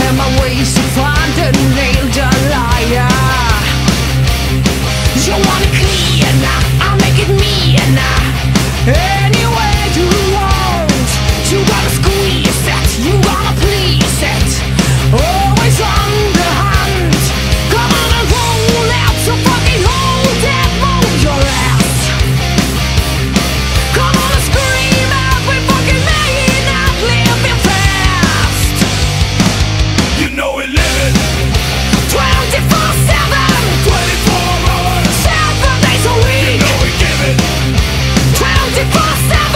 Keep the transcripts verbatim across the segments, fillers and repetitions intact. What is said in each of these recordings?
in my ways to find a nailed a liar. You want it clear now, I'll make it me now. Any way you want, you gotta squeeze it, you gotta please it. Always on the hunt. Come on and roll out, so fucking hold that, move your ass. Come on and scream out, we fucking making out, living fast. You know we live it twenty-four seven, twenty-four hours. seven days a week. You know we give it twenty-four seven.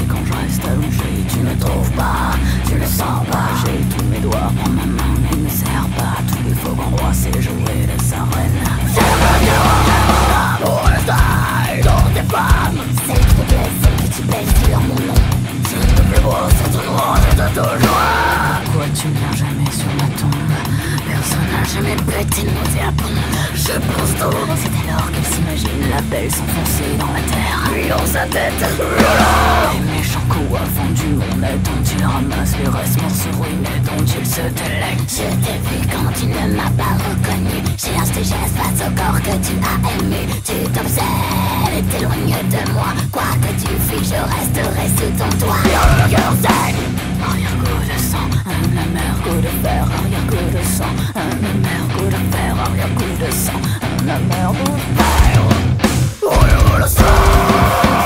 Et quand je reste allongé, tu ne trouves pas, tu ne sens pas. J'ai tous mes doigts, prends ma main, mais il ne sert pas. Tous les faux grands rois, c'est jouer les arènes. Je veux que l'amour est taille dans tes femmes. Celle qui te plaît, celle que tu baises, dis-leur mon nom. Je ne peux plus voir cette noire de toujours. Pourquoi tu ne viens jamais sur ma tombe? Personne n'a jamais pété de nauséabonde. Je pense tout. C'est alors qu'elle s'imagine la belle s'enfoncer dans la terre. Puis dans sa tête, les méchants coups à fond du monde dont il ramasse les restes morceaux ruinés dont il se délecte. Je t'ai vu quand tu ne m'as pas reconnu. J'ai un geste face au corps que tu as aimé. Tu t'obsèdes et t'éloignes de moi. Quoi que tu fuis, je resterai sous ton toit. Le cœur sec, arrière-goût de sang, un amer goût de fer, arrière-goût de sang, un amer goût de fer, arrière-goût de sang, un amer goût de fer, arrière-goût de sang.